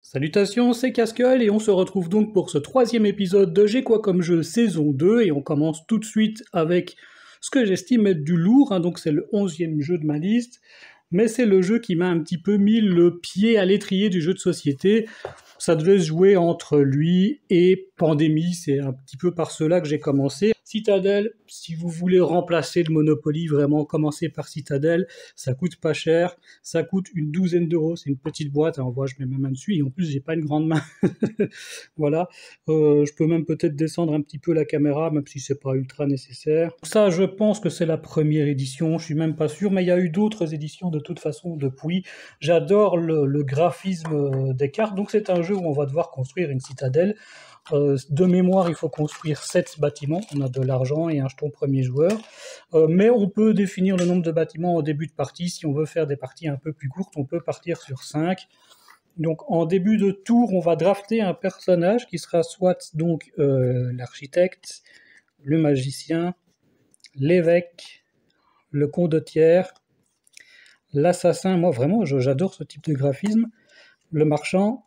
Salutations, c'est Casqueul et on se retrouve donc pour ce troisième épisode de J'ai quoi comme jeu saison 2 et on commence tout de suite avec ce que j'estime être du lourd, donc c'est le 11e jeu de ma liste, mais c'est le jeu qui m'a un petit peu mis le pied à l'étrier du jeu de société. Ça devait se jouer entre lui et Pandémie, c'est un petit peu par cela que j'ai commencé. Citadel, si vous voulez remplacer le Monopoly, vraiment commencez par Citadel, ça coûte pas cher, ça coûte une douzaine d'euros, c'est une petite boîte, on voit je mets ma main dessus, et en plus j'ai pas une grande main, voilà, je peux même peut-être descendre un petit peu la caméra, même si c'est pas ultra nécessaire. Ça je pense que c'est la première édition, je suis même pas sûr, mais il y a eu d'autres éditions de toute façon depuis. J'adore le graphisme des cartes, donc c'est un jeu où on va devoir construire une citadelle. De mémoire, il faut construire 7 bâtiments. On a de l'argent et un jeton premier joueur. Mais on peut définir le nombre de bâtiments au début de partie. Si on veut faire des parties un peu plus courtes, on peut partir sur 5. Donc en début de tour, on va drafter un personnage qui sera soit donc l'architecte, le magicien, l'évêque, le condottiere, l'assassin. Moi vraiment, j'adore ce type de graphisme. Le marchand,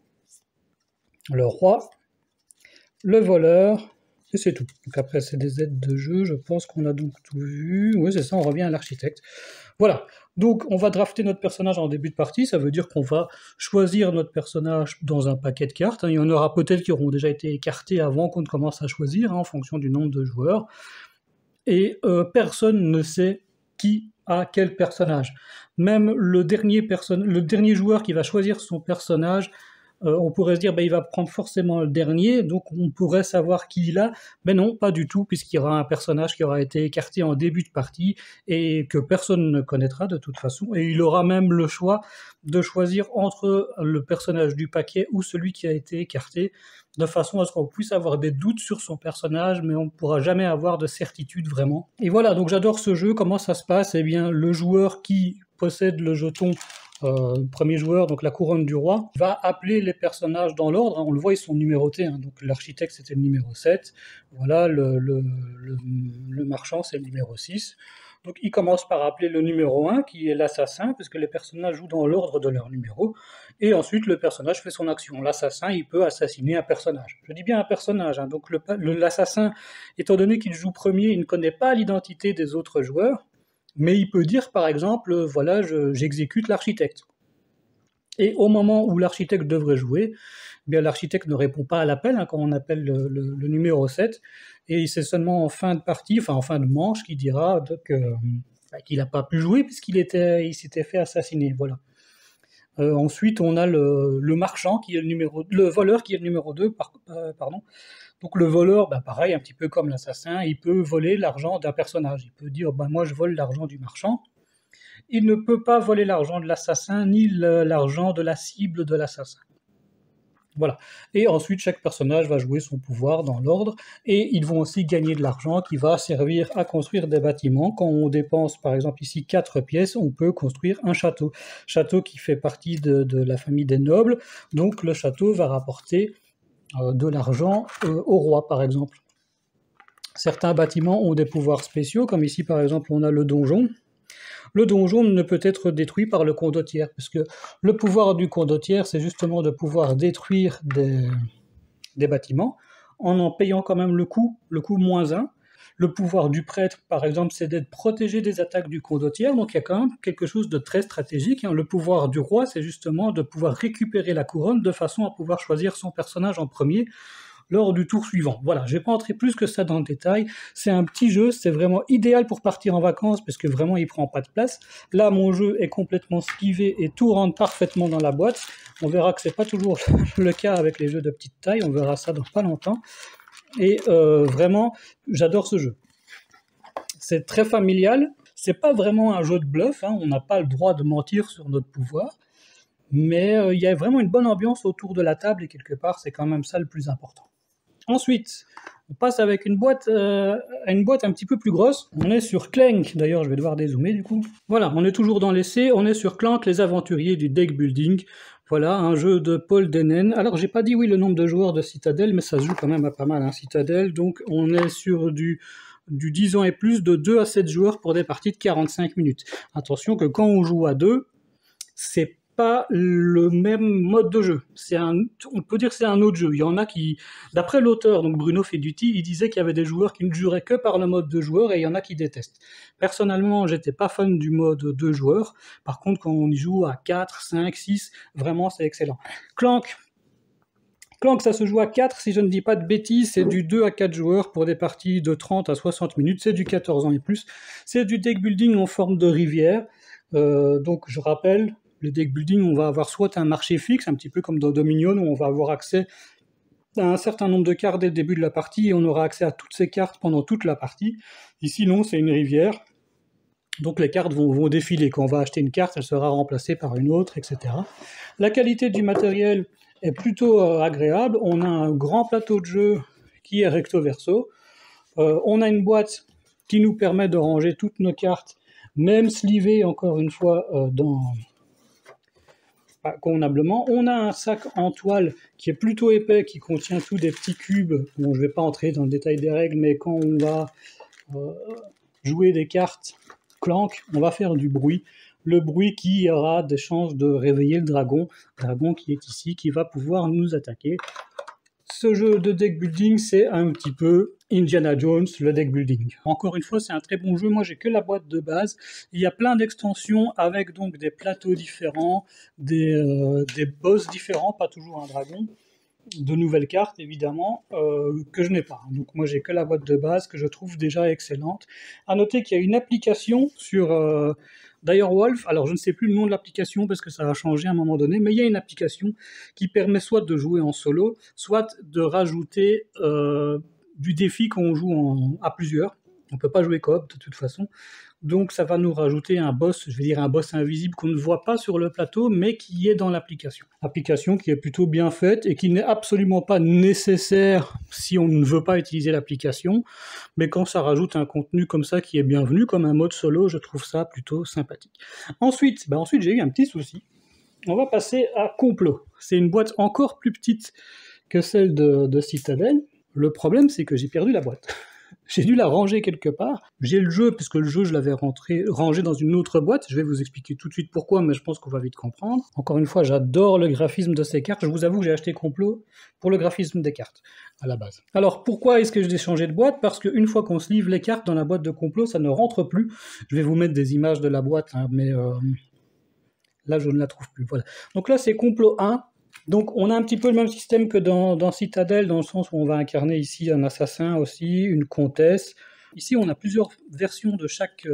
le roi, le voleur, et c'est tout. Donc après, c'est des aides de jeu, je pense qu'on a donc tout vu. Oui, c'est ça, on revient à l'architecte. Voilà, donc on va drafter notre personnage en début de partie, ça veut dire qu'on va choisir notre personnage dans un paquet de cartes. Il y en aura peut-être qui auront déjà été écartés avant qu'on ne commence à choisir, en fonction du nombre de joueurs. Et personne ne sait qui a quel personnage. Même le dernier joueur qui va choisir son personnage, on pourrait se dire il va prendre forcément le dernier, donc on pourrait savoir qui il a, mais non, pas du tout, puisqu'il y aura un personnage qui aura été écarté en début de partie et que personne ne connaîtra de toute façon, et il aura même le choix de choisir entre le personnage du paquet ou celui qui a été écarté, de façon à ce qu'on puisse avoir des doutes sur son personnage, mais on ne pourra jamais avoir de certitude vraiment. Et voilà, donc j'adore ce jeu. Comment ça se passe ? Eh bien, le joueur qui possède le jeton premier joueur, donc la couronne du roi, va appeler les personnages dans l'ordre. On le voit, ils sont numérotés. Donc l'architecte, c'était le numéro 7. Voilà, le marchand, c'est le numéro 6. Donc il commence par appeler le numéro 1, qui est l'assassin, puisque les personnages jouent dans l'ordre de leur numéro. Et ensuite, le personnage fait son action. L'assassin, il peut assassiner un personnage. Je dis bien un personnage. Donc l'assassin, étant donné qu'il joue premier, il ne connaît pas l'identité des autres joueurs. Mais il peut dire, par exemple, voilà, j'exécute l'architecte. Et au moment où l'architecte devrait jouer, bien l'architecte ne répond pas à l'appel, quand on appelle le numéro 7, et c'est seulement en fin de partie, enfin en fin de manche, qu'il dira qu'il n'a pas pu jouer puisqu'il s'était fait assassiner. Voilà. Ensuite, on a le marchand, le voleur qui est le numéro 2, pardon. Donc le voleur, pareil, un petit peu comme l'assassin, il peut voler l'argent d'un personnage. Il peut dire, moi je vole l'argent du marchand. Il ne peut pas voler l'argent de l'assassin, ni l'argent de la cible de l'assassin. Voilà. Et ensuite, chaque personnage va jouer son pouvoir dans l'ordre, et ils vont aussi gagner de l'argent qui va servir à construire des bâtiments. Quand on dépense, par exemple ici, 4 pièces, on peut construire un château. Château qui fait partie de la famille des nobles, donc le château va rapporter de l'argent au roi, par exemple. Certains bâtiments ont des pouvoirs spéciaux, comme ici, par exemple, on a le donjon. Le donjon ne peut être détruit par le condottiere, parce que le pouvoir du condottiere, c'est justement de pouvoir détruire des bâtiments, en payant quand même le coût -1. Le pouvoir du prêtre, par exemple, c'est d'être protégé des attaques du condottiere, donc il y a quand même quelque chose de très stratégique. Le pouvoir du roi, c'est justement de pouvoir récupérer la couronne de façon à pouvoir choisir son personnage en premier lors du tour suivant. Voilà, je ne vais pas entrer plus que ça dans le détail. C'est un petit jeu, c'est vraiment idéal pour partir en vacances parce que vraiment il prend pas de place. Là, mon jeu est complètement slivé et tout rentre parfaitement dans la boîte. On verra que c'est pas toujours le cas avec les jeux de petite taille. On verra ça dans pas longtemps. Et vraiment, j'adore ce jeu. C'est très familial. C'est pas vraiment un jeu de bluff. On n'a pas le droit de mentir sur notre pouvoir. Mais il y a vraiment une bonne ambiance autour de la table et quelque part, c'est quand même ça le plus important. Ensuite, on passe avec une boîte un petit peu plus grosse. On est sur Clank, d'ailleurs je vais devoir dézoomer du coup. Voilà, on est toujours dans l'essai, on est sur Clank, les aventuriers du deck building. Voilà, un jeu de Paul Denen. Alors j'ai pas dit le nombre de joueurs de Citadel, mais ça se joue quand même à pas mal, Citadel. Donc on est sur du 10 ans et plus, de 2 à 7 joueurs pour des parties de 45 minutes. Attention que quand on joue à 2, c'est pas le même mode de jeu. On peut dire que c'est un autre jeu. Il y en a qui, d'après l'auteur, donc Bruno Feduti, il disait qu'il y avait des joueurs qui ne joueraient que par le mode 2 joueurs et il y en a qui détestent. Personnellement, j'étais pas fan du mode 2 joueurs. Par contre, quand on y joue à 4, 5, 6, vraiment c'est excellent. Clank, ça se joue à 4, si je ne dis pas de bêtises, c'est du 2 à 4 joueurs pour des parties de 30 à 60 minutes, c'est du 14 ans et plus. C'est du deck building en forme de rivière. Donc je rappelle, le deck building, on va avoir soit un marché fixe, un petit peu comme dans Dominion, où on va avoir accès à un certain nombre de cartes dès le début de la partie, et on aura accès à toutes ces cartes pendant toute la partie. Ici, non, c'est une rivière. Donc les cartes vont défiler. Quand on va acheter une carte, elle sera remplacée par une autre, etc. La qualité du matériel est plutôt agréable. On a un grand plateau de jeu qui est recto verso. On a une boîte qui nous permet de ranger toutes nos cartes, même slivées encore une fois convenablement. On a un sac en toile qui est plutôt épais, qui contient tous des petits cubes. Bon, je ne vais pas entrer dans le détail des règles, mais quand on va jouer des cartes Clank, on va faire du bruit. Le bruit qui aura des chances de réveiller le dragon qui est ici, qui va pouvoir nous attaquer. Ce jeu de deck building, c'est un petit peu Indiana Jones, le deck building. Encore une fois, c'est un très bon jeu. Moi, j'ai que la boîte de base. Il y a plein d'extensions avec donc des plateaux différents, des boss différents, pas toujours un dragon, de nouvelles cartes évidemment, que je n'ai pas. Donc moi, j'ai que la boîte de base que je trouve déjà excellente. À noter qu'il y a une application sur Direwolf. Alors, je ne sais plus le nom de l'application parce que ça a changé à un moment donné, mais il y a une application qui permet soit de jouer en solo, soit de rajouter du défi quand on joue à plusieurs. On ne peut pas jouer coop de toute façon. Donc ça va nous rajouter un boss, je vais dire un boss invisible qu'on ne voit pas sur le plateau, mais qui est dans l'application. Application qui est plutôt bien faite et qui n'est absolument pas nécessaire si on ne veut pas utiliser l'application, mais quand ça rajoute un contenu comme ça qui est bienvenu, comme un mode solo, je trouve ça plutôt sympathique. Ensuite j'ai eu un petit souci. On va passer à Complot. C'est une boîte encore plus petite que celle de Citadel. Le problème, c'est que j'ai perdu la boîte. J'ai dû la ranger quelque part. J'ai le jeu, puisque le jeu, je l'avais rangé dans une autre boîte. Je vais vous expliquer tout de suite pourquoi, mais je pense qu'on va vite comprendre. Encore une fois, j'adore le graphisme de ces cartes. Je vous avoue que j'ai acheté Complot pour le graphisme des cartes, à la base. Alors, pourquoi est-ce que j'ai changé de boîte? Parce qu'une fois qu'on sleeve les cartes dans la boîte de Complot, ça ne rentre plus. Je vais vous mettre des images de la boîte, hein, mais là, je ne la trouve plus. Voilà. Donc là, c'est Complot 1. Donc on a un petit peu le même système que dans Citadel, dans le sens où on va incarner ici un assassin aussi, une comtesse. Ici on a plusieurs versions de chaque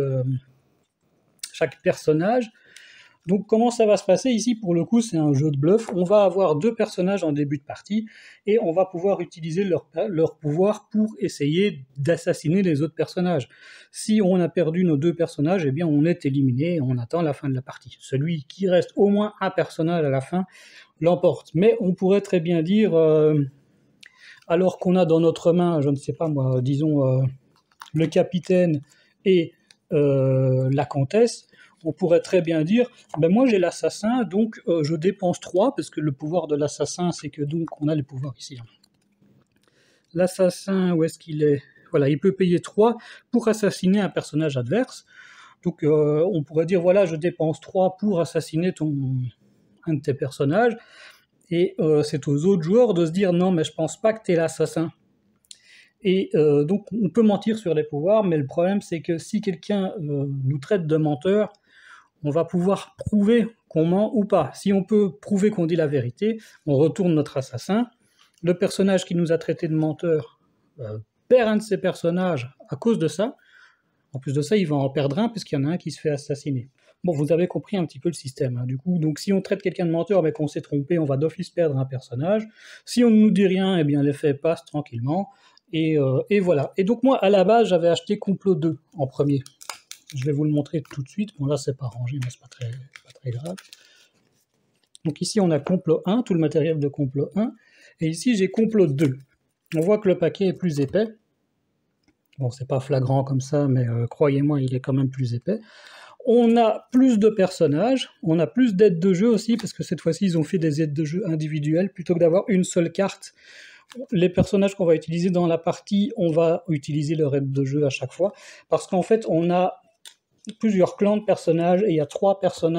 personnage. Donc comment ça va se passer ici? Pour le coup c'est un jeu de bluff. On va avoir deux personnages en début de partie et on va pouvoir utiliser leur pouvoir pour essayer d'assassiner les autres personnages. Si on a perdu nos deux personnages, eh bien on est éliminé et on attend la fin de la partie. Celui qui reste au moins un personnage à la fin l'emporte. Mais on pourrait très bien dire, alors qu'on a dans notre main, je ne sais pas moi, disons le capitaine et la comtesse, on pourrait très bien dire, ben moi j'ai l'assassin, donc je dépense 3, parce que le pouvoir de l'assassin, c'est que donc on a les pouvoirs ici. L'assassin, où est-ce qu'il est? Voilà, il peut payer 3 pour assassiner un personnage adverse. Donc on pourrait dire, voilà, je dépense 3 pour assassiner un de tes personnages, et c'est aux autres joueurs de se dire, non, mais je pense pas que t'es l'assassin. Et donc on peut mentir sur les pouvoirs, mais le problème c'est que si quelqu'un nous traite de menteur, on va pouvoir prouver qu'on ment ou pas. Si on peut prouver qu'on dit la vérité, on retourne notre assassin. Le personnage qui nous a traité de menteur perd un de ses personnages à cause de ça. En plus de ça, il va en perdre un puisqu'il y en a un qui se fait assassiner. Bon, vous avez compris un petit peu le système. Hein. Du coup, donc si on traite quelqu'un de menteur mais qu'on s'est trompé, on va d'office perdre un personnage. Si on ne nous dit rien, eh bien l'effet passe tranquillement. Et voilà. Et donc moi, à la base, j'avais acheté Complot 2 en premier. Je vais vous le montrer tout de suite. Bon là, c'est pas rangé, mais c'est pas très grave. Donc ici, on a Complot 1, tout le matériel de Complot 1. Et ici, j'ai Complot 2. On voit que le paquet est plus épais. Bon, c'est pas flagrant comme ça, mais croyez-moi, il est quand même plus épais. On a plus de personnages, on a plus d'aides de jeu aussi, parce que cette fois-ci, ils ont fait des aides de jeu individuelles, plutôt que d'avoir une seule carte. Les personnages qu'on va utiliser dans la partie, on va utiliser leur aide de jeu à chaque fois, parce qu'en fait, on a plusieurs clans de personnages, et il y a 3 personnages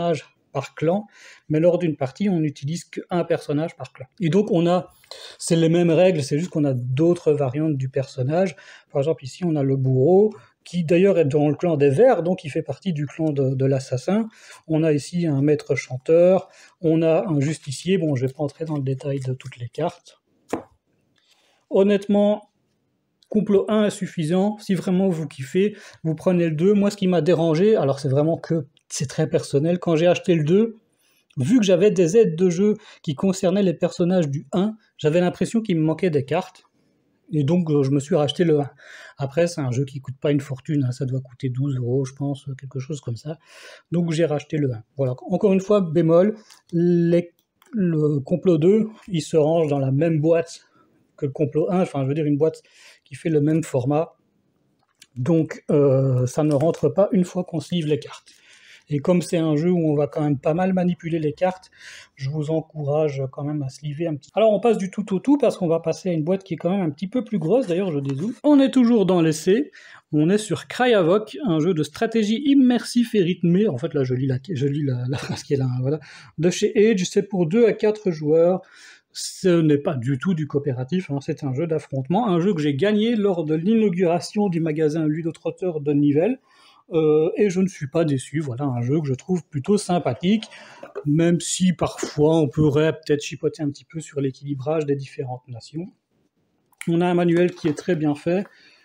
par clan, mais lors d'une partie, on n'utilise qu'un personnage par clan. Et donc c'est les mêmes règles, c'est juste qu'on a d'autres variantes du personnage. Par exemple, ici, on a le bourreau, qui d'ailleurs est dans le clan des Verts, donc il fait partie du clan de l'assassin. On a ici un maître chanteur, on a un justicier, bon, je ne vais pas entrer dans le détail de toutes les cartes. Honnêtement, complot 1 est suffisant. Si vraiment vous kiffez, vous prenez le 2. Moi, ce qui m'a dérangé, alors c'est très personnel, quand j'ai acheté le 2, vu que j'avais des aides de jeu qui concernaient les personnages du 1, j'avais l'impression qu'il me manquait des cartes. Et donc, je me suis racheté le 1. Après, c'est un jeu qui coûte pas une fortune, hein, ça doit coûter 12 €, je pense, quelque chose comme ça. Donc, j'ai racheté le 1. Voilà. Encore une fois, bémol, le complot 2, il se range dans la même boîte que le complot 1, enfin, je veux dire une boîte qui fait le même format. Donc, ça ne rentre pas une fois qu'on se livre les cartes. Et comme c'est un jeu où on va quand même pas mal manipuler les cartes, je vous encourage quand même à se livrer un petit peu. Alors on passe du tout au tout parce qu'on va passer à une boîte qui est quand même un petit peu plus grosse, d'ailleurs je dézoome. On est toujours dans l'essai, on est sur Cry Havoc, un jeu de stratégie immersif et rythmé, en fait là je lis la phrase qui est là, hein, voilà, de chez Age, c'est pour 2 à 4 joueurs. Ce n'est pas du tout du coopératif, hein, c'est un jeu d'affrontement, un jeu que j'ai gagné lors de l'inauguration du magasin Ludotrotter de Nivelles. Et je ne suis pas déçu, voilà un jeu que je trouve plutôt sympathique, même si parfois on pourrait peut-être chipoter un petit peu sur l'équilibrage des différentes nations. On a un manuel qui est très bien fait,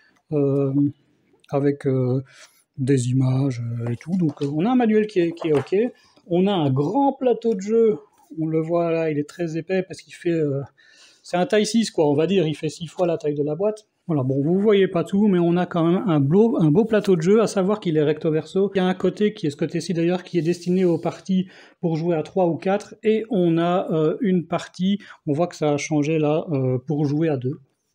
avec des images et tout, donc on a un manuel qui est ok. On a un grand plateau de jeu, on le voit là, il est très épais parce qu'il fait... c'est un taille 6 quoi, on va dire, il fait 6 fois la taille de la boîte. Voilà, bon, vous voyez pas tout, mais on a quand même un beau plateau de jeu, à savoir qu'il est recto verso. Il y a un côté qui est ce côté-ci d'ailleurs, qui est destiné aux parties pour jouer à 3 ou 4, et on a une partie, on voit que ça a changé là, pour jouer à 2.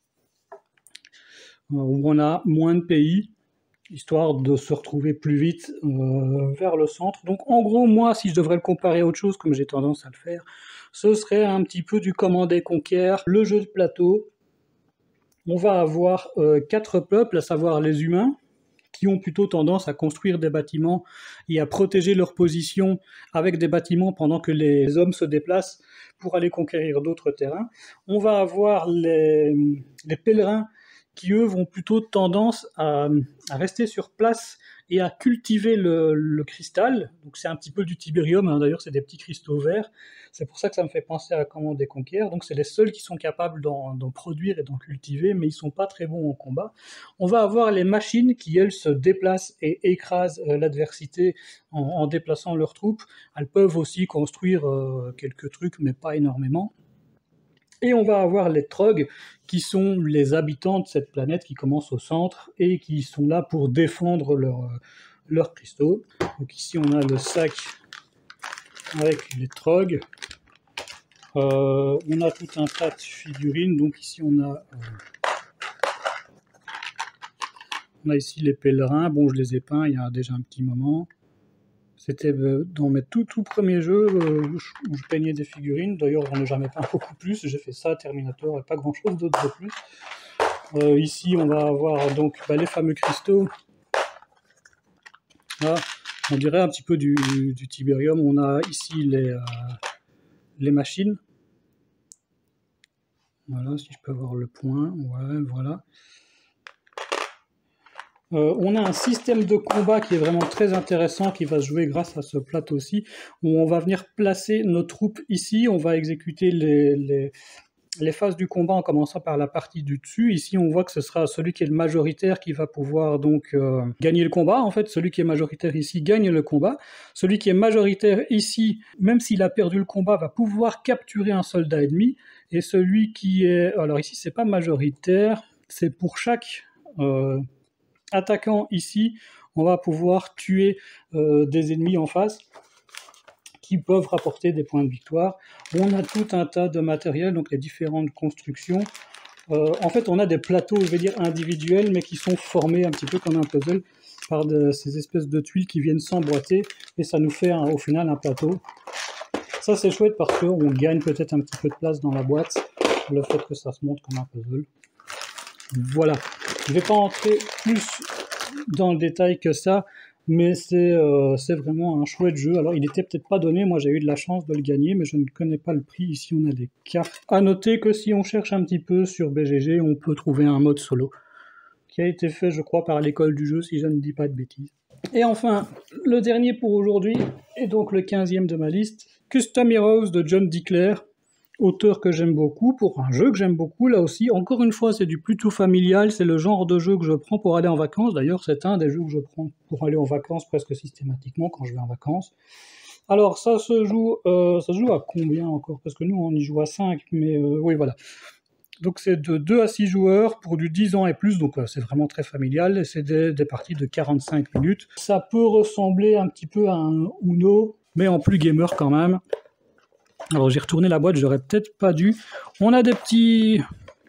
Où on a moins de pays, histoire de se retrouver plus vite vers le centre. Donc en gros, moi, si je devrais le comparer à autre chose, comme j'ai tendance à le faire, ce serait un petit peu du Command & Conquer, le jeu de plateau. On va avoir 4 peuples, à savoir les humains, qui ont plutôt tendance à construire des bâtiments et à protéger leur position avec des bâtiments pendant que les hommes se déplacent pour aller conquérir d'autres terrains. On va avoir les pèlerins qui, eux, vont plutôt tendance à rester sur place et à cultiver le cristal. Donc c'est un petit peu du tibérium, hein. D'ailleurs c'est des petits cristaux verts. C'est pour ça que ça me fait penser à Command & Conquer. Donc c'est les seuls qui sont capables d'en produire et d'en cultiver, mais ils sont pas très bons en combat. On va avoir les machines qui, elles, se déplacent et écrasent l'adversité en déplaçant leurs troupes. Elles peuvent aussi construire quelques trucs, mais pas énormément. Et on va avoir les Trogs, qui sont les habitants de cette planète qui commencent au centre et qui sont là pour défendre leurs cristaux. Donc ici on a le sac avec les Trogs. On a tout un tas de figurines. Donc ici on a ici les pèlerins. Bon, je les ai peints il y a déjà un petit moment. C'était dans mes tout premiers jeux où je peignais des figurines. D'ailleurs, j'en ai jamais peint beaucoup plus. J'ai fait ça, Terminator, et pas grand-chose d'autre de plus. Ici, on va avoir donc les fameux cristaux. Là, on dirait un petit peu du tibérium. On a ici les machines. Voilà, si je peux voir le point. Ouais, voilà. On a un système de combat qui est vraiment très intéressant, qui va se jouer grâce à ce plateau-ci, où on va venir placer nos troupes ici, on va exécuter les phases du combat en commençant par la partie du dessus. Ici, on voit que ce sera celui qui est le majoritaire qui va pouvoir donc gagner le combat. En fait, celui qui est majoritaire ici gagne le combat. Celui qui est majoritaire ici, même s'il a perdu le combat, va pouvoir capturer un soldat ennemi. Et celui qui est... Alors ici, c'est pas majoritaire, c'est pour chaque... attaquant ici, on va pouvoir tuer des ennemis en face qui peuvent rapporter des points de victoire. On a tout un tas de matériel, donc les différentes constructions. En fait, on a des plateaux, je vais dire individuels, mais qui sont formés un petit peu comme un puzzle par ces espèces de tuiles qui viennent s'emboîter, et ça nous fait au final un plateau. Ça, c'est chouette parce qu'on gagne peut-être un petit peu de place dans la boîte, le fait que ça se monte comme un puzzle. Voilà. Je ne vais pas entrer plus dans le détail que ça, mais c'est vraiment un chouette jeu. Alors il était peut-être pas donné, moi j'ai eu de la chance de le gagner, mais je ne connais pas le prix. Ici on a des cartes. À noter que si on cherche un petit peu sur BGG, on peut trouver un mode solo, qui a été fait je crois par l'école du jeu, si je ne dis pas de bêtises. Et enfin, le dernier pour aujourd'hui, et donc le 15e de ma liste, Custom Heroes de John Declair, auteur que j'aime beaucoup, pour un jeu que j'aime beaucoup, là aussi, encore une fois, c'est du plutôt familial, c'est le genre de jeu que je prends pour aller en vacances, d'ailleurs c'est un des jeux que je prends pour aller en vacances presque systématiquement quand je vais en vacances. Alors ça se joue à combien encore? Parce que nous on y joue à 5, mais oui voilà. Donc c'est de 2 à 6 joueurs pour du 10 ans et plus, donc c'est vraiment très familial, et c'est des parties de 45 minutes. Ça peut ressembler un petit peu à un Uno, mais en plus gamer quand même. Alors j'ai retourné la boîte, j'aurais peut-être pas dû. On a des petits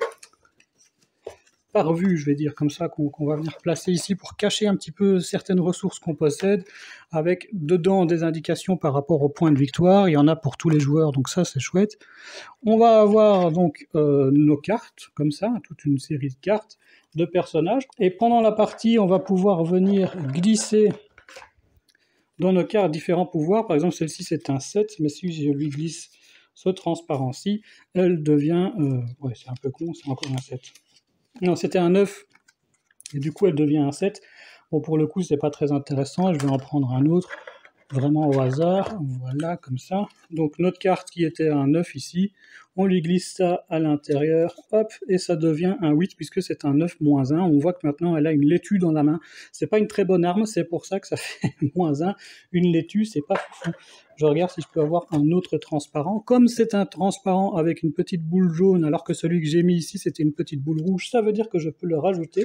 parvus, je vais dire comme ça, qu'on va venir placer ici pour cacher un petit peu certaines ressources qu'on possède, avec dedans des indications par rapport aux points de victoire. Il y en a pour tous les joueurs, donc ça c'est chouette. On va avoir donc nos cartes, comme ça, toute une série de cartes de personnages. Et pendant la partie, on va pouvoir venir glisser dans nos cartes différents pouvoirs. Par exemple, celle-ci c'est un 7, mais si je lui glisse ce transparent-ci, elle devient... ouais, c'est un peu con, c'est encore un 7. Non, c'était un 9, et du coup elle devient un 7. Bon, pour le coup, c'est pas très intéressant, je vais en prendre un autre, vraiment au hasard, voilà, comme ça. Donc notre carte qui était un 9 ici, on lui glisse ça à l'intérieur, hop, et ça devient un 8, puisque c'est un 9-1. On voit que maintenant elle a une laitue dans la main. C'est pas une très bonne arme, c'est pour ça que ça fait -1. Une laitue, c'est pas fou. Je regarde si je peux avoir un autre transparent. Comme c'est un transparent avec une petite boule jaune, alors que celui que j'ai mis ici, c'était une petite boule rouge, ça veut dire que je peux le rajouter.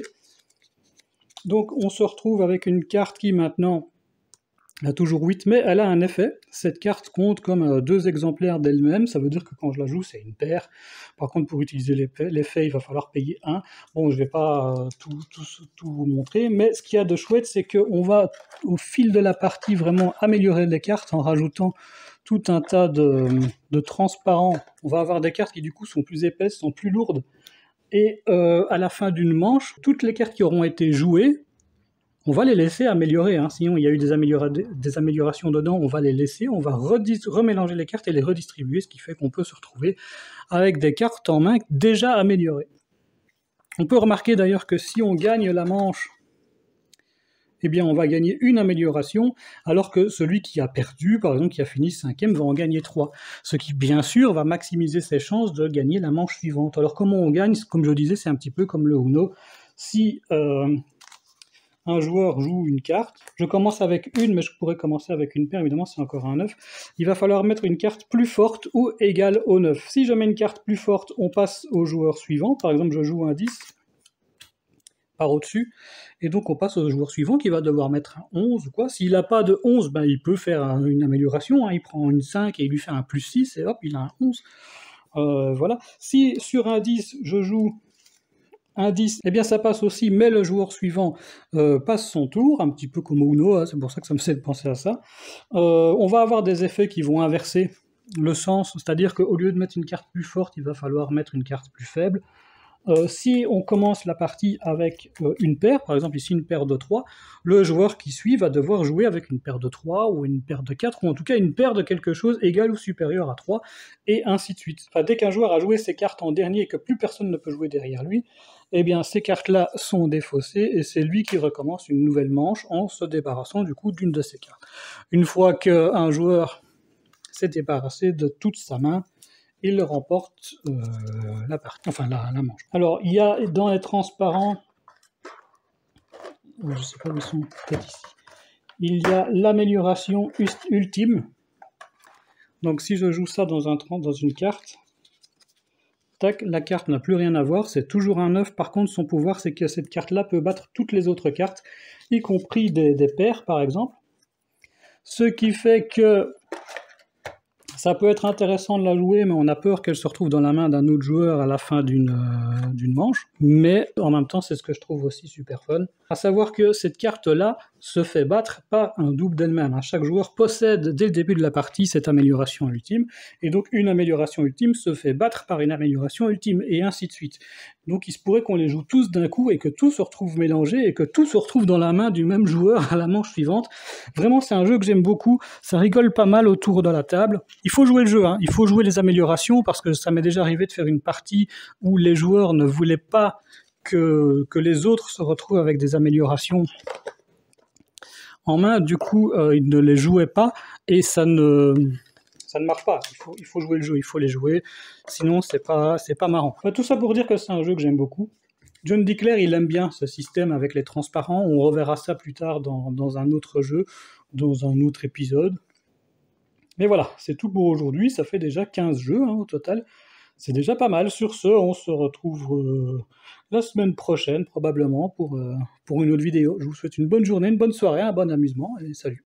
Donc on se retrouve avec une carte qui maintenant a toujours 8, mais elle a un effet. Cette carte compte comme 2 exemplaires d'elle-même, ça veut dire que quand je la joue, c'est une paire. Par contre, pour utiliser l'effet, il va falloir payer 1. Bon, je ne vais pas tout vous montrer, mais ce qu'il y a de chouette, c'est qu'on va, au fil de la partie, vraiment améliorer les cartes en rajoutant tout un tas de transparents. On va avoir des cartes qui, du coup, sont plus épaisses, sont plus lourdes. Et à la fin d'une manche, toutes les cartes qui auront été jouées, on va les laisser améliorer, hein. Sinon il y a eu des améliorations dedans, on va les laisser, on va remélanger les cartes et les redistribuer, ce qui fait qu'on peut se retrouver avec des cartes en main déjà améliorées. On peut remarquer d'ailleurs que si on gagne la manche, eh bien on va gagner une amélioration, alors que celui qui a perdu, par exemple qui a fini 5e, va en gagner 3. Ce qui bien sûr va maximiser ses chances de gagner la manche suivante. Alors comment on gagne? Comme je disais, c'est un petit peu comme le Uno. Si... un joueur joue une carte, je commence avec une, mais je pourrais commencer avec une paire, évidemment c'est encore un 9, il va falloir mettre une carte plus forte ou égale au 9. Si je mets une carte plus forte, on passe au joueur suivant, par exemple je joue un 10, par au-dessus, et donc on passe au joueur suivant qui va devoir mettre un 11 ou quoi. S'il n'a pas de 11, ben, il peut faire une amélioration, hein. Il prend une 5 et il lui fait un plus 6, et hop, il a un 11. Voilà. Si sur un 10, je joue un 10, eh bien ça passe aussi, mais le joueur suivant passe son tour, un petit peu comme Uno, hein, c'est pour ça que ça me fait penser à ça. On va avoir des effets qui vont inverser le sens, c'est-à-dire qu'au lieu de mettre une carte plus forte, il va falloir mettre une carte plus faible. Si on commence la partie avec une paire, par exemple ici une paire de 3, le joueur qui suit va devoir jouer avec une paire de 3 ou une paire de 4, ou en tout cas une paire de quelque chose égale ou supérieure à 3, et ainsi de suite. Enfin, dès qu'un joueur a joué ses cartes en dernier et que plus personne ne peut jouer derrière lui, eh bien ces cartes-là sont défaussées, et c'est lui qui recommence une nouvelle manche en se débarrassant du coup d'une de ces cartes. Une fois qu'un joueur s'est débarrassé de toute sa main, il remporte la partie, enfin la manche. Alors, il y a dans les transparents, je ne sais pas où ils sont, peut-être ici, il y a l'amélioration ultime. Donc, si je joue ça dans une carte, tac, la carte n'a plus rien à voir, c'est toujours un 9. Par contre, son pouvoir, c'est que cette carte-là peut battre toutes les autres cartes, y compris des paires, par exemple. Ce qui fait que Ça peut être intéressant de la jouer, mais on a peur qu'elle se retrouve dans la main d'un autre joueur à la fin d'une manche. Mais en même temps, c'est ce que je trouve aussi super fun. À savoir que cette carte-là se fait battre par un double d'elle-même. Chaque joueur possède dès le début de la partie cette amélioration ultime, et donc une amélioration ultime se fait battre par une amélioration ultime, et ainsi de suite. Donc il se pourrait qu'on les joue tous d'un coup, et que tout se retrouve mélangé, et que tout se retrouve dans la main du même joueur à la manche suivante. Vraiment, c'est un jeu que j'aime beaucoup, ça rigole pas mal autour de la table. Il faut jouer le jeu, il faut jouer les améliorations, parce que ça m'est déjà arrivé de faire une partie où les joueurs ne voulaient pas que les autres se retrouvent avec des améliorations en main, du coup ils ne les jouaient pas, et ça ne marche pas. Il faut jouer le jeu, il faut les jouer, sinon c'est pas marrant. Tout ça pour dire que c'est un jeu que j'aime beaucoup. John Dickler, il aime bien ce système avec les transparents, on reverra ça plus tard dans un autre jeu, dans un autre épisode. Mais voilà, c'est tout pour aujourd'hui, ça fait déjà 15 jeux au total. C'est déjà pas mal. Sur ce, on se retrouve la semaine prochaine, probablement, pour une autre vidéo. Je vous souhaite une bonne journée, une bonne soirée, un bon amusement, et salut.